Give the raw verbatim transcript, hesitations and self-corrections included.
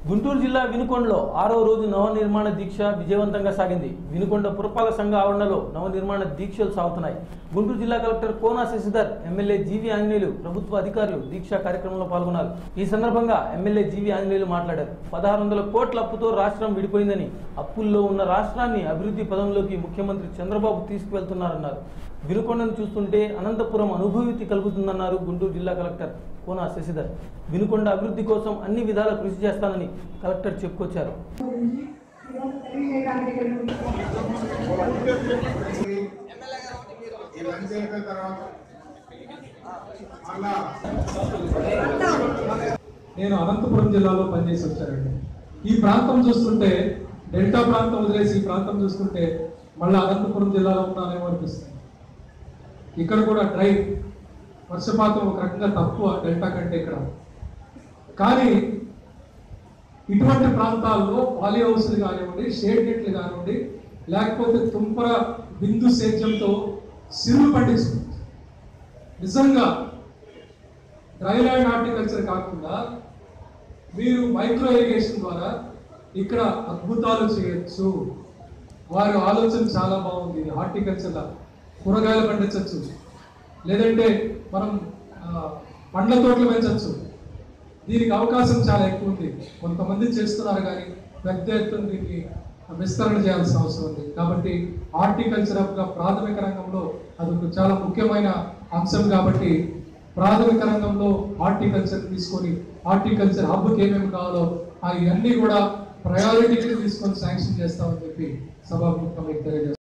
గుంటూరు జిల్లా వినుకొండలో ఆరో రోజు నవనిర్మాణ దీక్ష విజయవంతంగా సాగింది. వినుకొండ పురపాలక సంఘ ఆవరణలో నవనిర్మాణ దీక్షలు సాగుతున్నాయి. గుంటూరు జిల్లా collector Kona Sasidhar, MLA G V Anjaneyulu, ప్రభుత్వ అధికారులు దీక్షా కార్యక్రమంలో పాల్గొన్నారు. ఈ సందర్భంగా ఎమ్మెల్యే జీవి ఆంజనేయులు మాట్లాడారు. పదహారు వందల కోట్ల అప్పుతో రాష్ట్రం విడిపోయిందని, అప్పుల్లో ఉన్న రాష్ట్రాన్ని అభివృద్ధి పదంలోకి ముఖ్యమంత్రి చంద్రబాబు తీసుకువెళ్తున్నారన్నారు. వినుకొండను చూస్తుంటే అనంతపురం అనుభూతి కలుగుతుందన్నారు గుంటూరు జిల్లా కలెక్టర్ కోన శశిధర్. వినుకొండ అభివృద్ధి కోసం అన్ని విధాల కృషి చేస్తానని కలెక్టర్ చెప్పుకొచ్చారు. నేను అనంతపురం జిల్లాలో పనిచేసి వచ్చానండి. ఈ ప్రాంతం చూస్తుంటే డెల్టా ప్రాంతం వదిలేసి ఈ ప్రాంతం చూస్తుంటే మళ్ళీ అనంతపురం జిల్లాలో ఉన్నానేమో అనిపిస్తుంది. ఇక్కడ కూడా డ్రై వర్షపాతం ఒక రకంగా తక్కువ డెల్టా కంటే ఇక్కడ. కానీ ఇటువంటి ప్రాంతాల్లో పాలీ హౌస్లు కానివ్వండి, షేడ్ నెట్లు కానివ్వండి, లేకపోతే తుంపర బిందు సేద్యంతో సిరులు పండిస్తుంది. నిజంగా డ్రైల్యాండ్ హార్టికల్చర్ కాకుండా మీరు మైక్రో ఇరిగేషన్ ద్వారా ఇక్కడ అద్భుతాలు చేయొచ్చు. వారి ఆలోచన చాలా బాగుంది. హార్టికల్చర్లో కూరగాయలు పండించవచ్చు, లేదంటే మనం పండ్ల తోటలు పెంచవచ్చు. దీనికి అవకాశం చాలా ఎక్కువ ఉంది. కొంతమంది చేస్తున్నారు, కానీ పెద్ద ఎత్తున దీన్ని విస్తరణ చేయాల్సిన అవసరం ఉంది. కాబట్టి హార్టికల్చర్ యొక్క ప్రాథమిక రంగంలో అది చాలా ముఖ్యమైన అంశం. కాబట్టి ప్రాథమిక రంగంలో హార్టికల్చర్ తీసుకొని హార్టికల్చర్ హబ్కి ఏమేమి కావాలో అవన్నీ కూడా ప్రయారిటీకి తీసుకొని శాంక్షన్ చేస్తామని చెప్పి సభాముఖంగా తెలియజేస్తాం.